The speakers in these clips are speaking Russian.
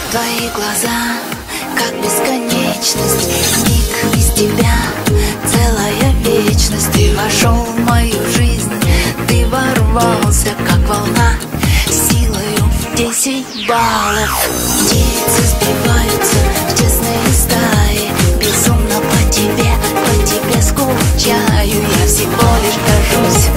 Твои глаза, как бесконечность, миг без тебя, целая вечность. Ты вошел в мою жизнь, ты ворвался, как волна, силою в 10 баллов. Птицы сбиваются в тесные стаи, безумно по тебе скучаю. Я всего лишь горжусь.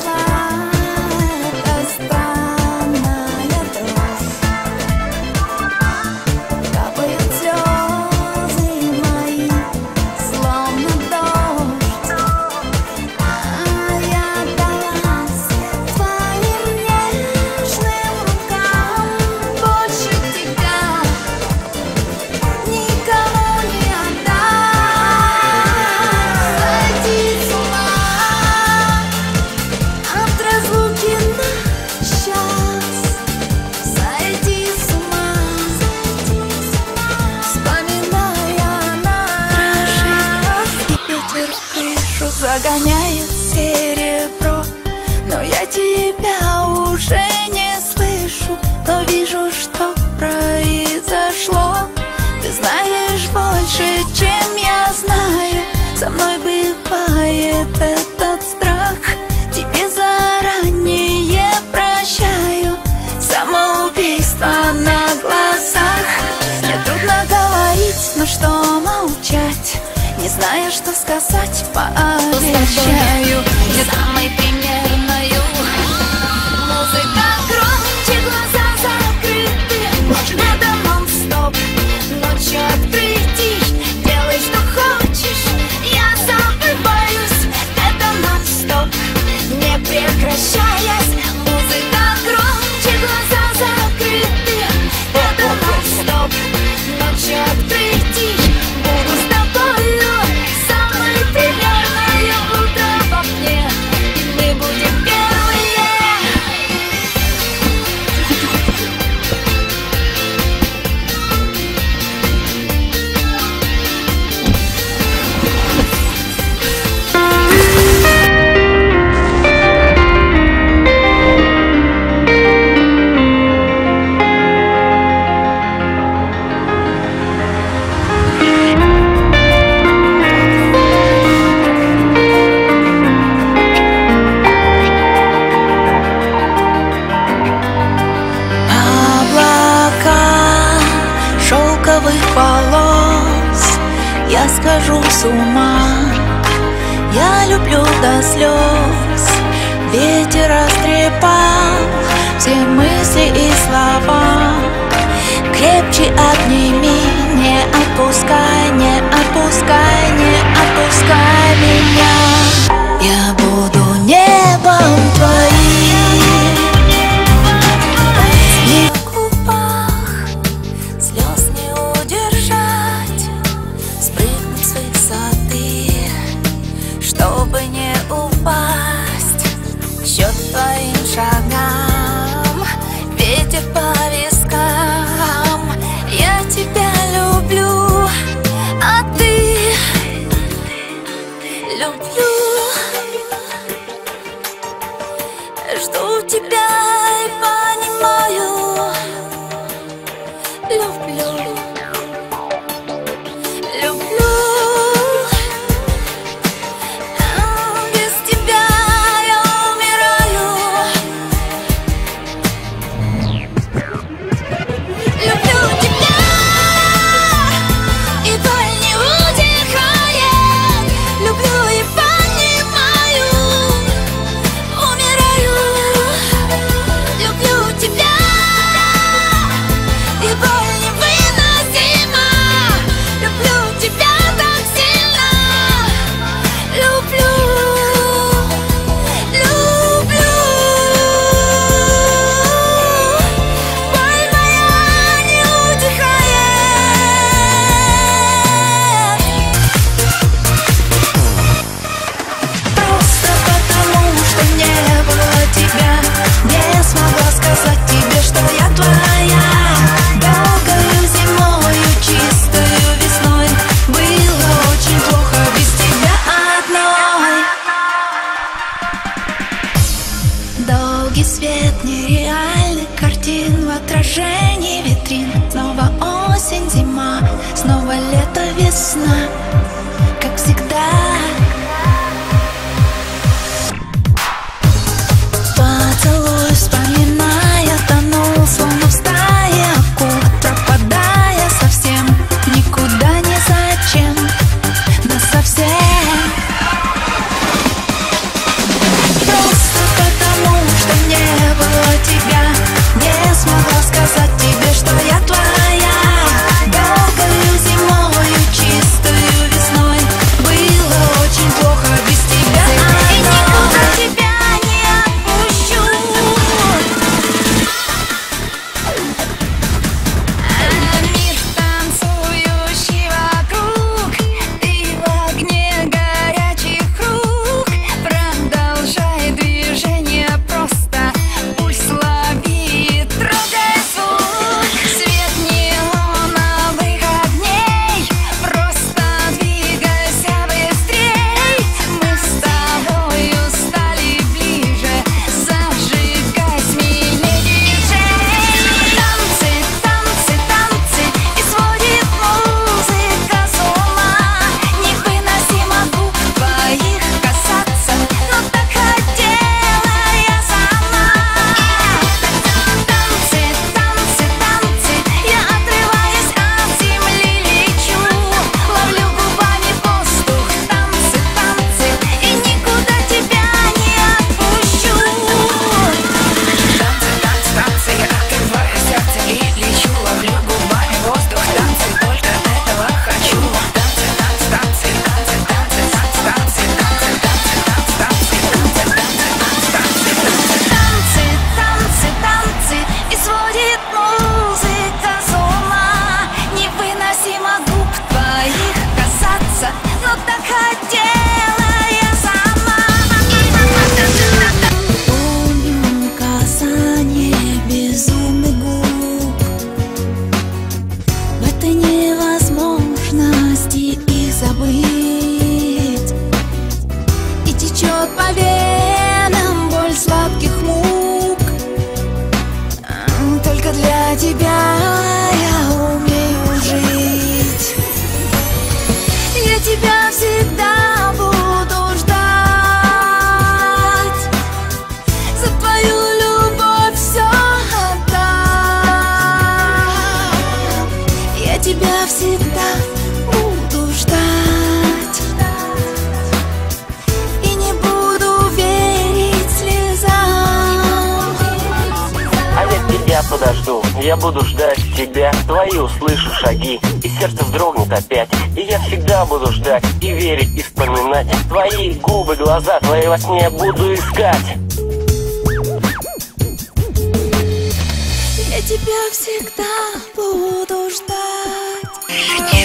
Загоняет серебро, но я тебя уже не слышу. Но вижу, что произошло. Ты знаешь больше, чем я знаю. Со мной бывает этот страх. Тебе заранее прощаю самоубийство на глазах. Мне трудно говорить, но что молчать? Не знаю, что сказать, пообещаю. Где самый примерную музыка громче, глаза закрыты. Ночь надо нон-стоп, ночью открытий. Делай, что хочешь, я забываюсь. Это нон-стоп, не прекращаясь. Музыка громче, глаза закрыты. Это нон-стоп, ночью открытий. Буду с тобою. Волос, я схожу с ума. Я люблю до слез. Ветер растрепал все мысли и слова. Крепче обними, не отпускай, не отпускай, не отпускай меня. Я буду небом твоим. Чтобы не упасть, счет твоим шагам, ветер по вискам. Я тебя люблю, а ты люблю. Жду тебя и понимаю, люблю. Долгий свет нереальных картин в отражении витрин. Снова грустно, как всегда. Поцелуй, вспоминая, тонул, словно в стае акул, пропадая совсем, никуда, ни зачем, насовсем. Просто потому, что не было тебя, не смогла сказать тебе, что я твоя. Долгою зимою, чистою весной было очень плохо без тебя. И никуда тебя не отпущу. Мир танцующий вокруг, ты в огне горячих рук. Продолжай движение просто, пульс лови, трогай звук. Свет неоновых огней, просто двигайся быстрей. Мы с тобою стали ближе, зажигай смелее, диджей. Танцы, танцы, танцы, и сводит музыка с ума. Невыносимо губ твоих касаться, но так хотела я сама. Танцы, танцы, танцы, я отрываюсь от земли, лечу, ловлю губами воздух. Танцы, танцы, и никуда тебя не отпущу. Танцы, танцы, танцы, я отрываюсь от земли, лечу, ловлю губами воздух. Танцы, только этого хочу. Танцы, танцы, танцы, танцы, танцы, танцы, танцы, танцы, танцы, танцы, танцы, танцы, танцы, и сводит музыка с ума. Невыносимо губ твоих касаться, но так хотела я сама. Помню касание безумных губ, в этой невозможности их забыть. И течет по венам боль сладких мук. Только для тебя я умею жить. Я тебя всегда буду ждать. За твою любовь все отдам. Я тебя всегда буду ждать. И не буду верить слезам. А я тебя подожду, я буду ждать тебя. Твои услышу шаги, и сердце вздрогнет опять. И я всегда буду ждать, и верить, и вспоминать. Твои губы, глаза, твои во сне буду искать. Я тебя всегда буду ждать.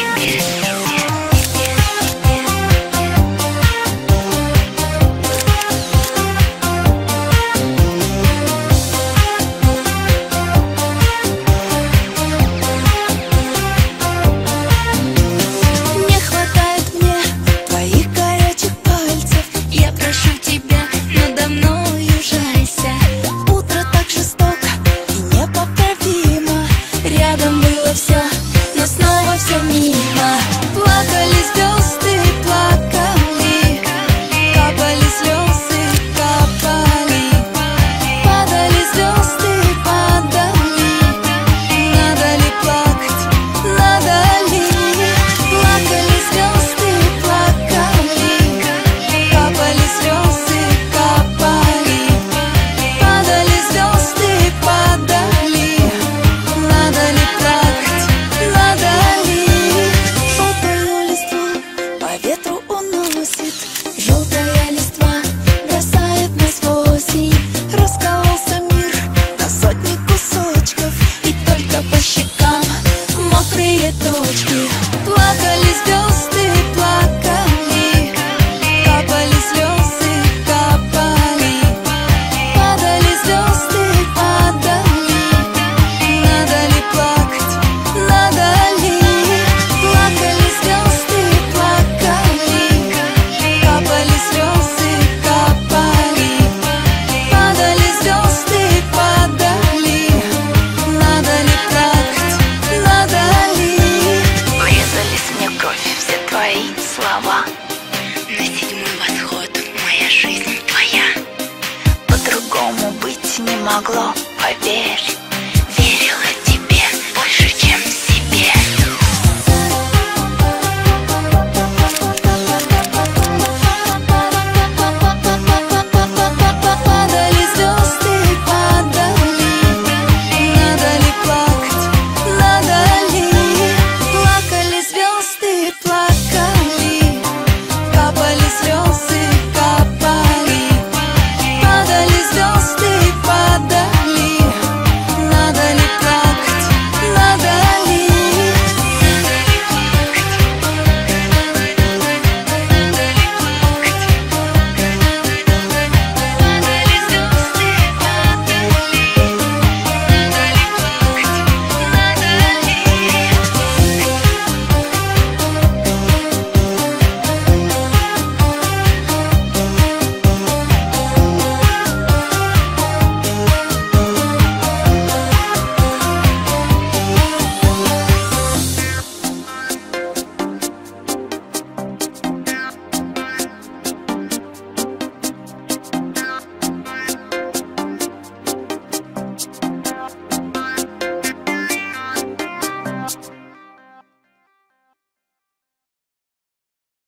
Не хватает мне твоих горячих пальцев. Я прошу тебя, надо мною жайся. Утро так жестоко и непоправимо. Рядом было все, но снова все мимо. Плакали звезды, плакали, капали слезы, капали. Падали звезды, падали. Надо ли плакать, надо ли? Плакали звезды, плакали, капали слезы, капали. Падали звезды, падали. Надо ли плакать, надо ли? Желтую листву по ветру уносит. Желтая листва бросает нас в осень. Раскололся мир на сотни кусочков, и только по щекам мокрые точки.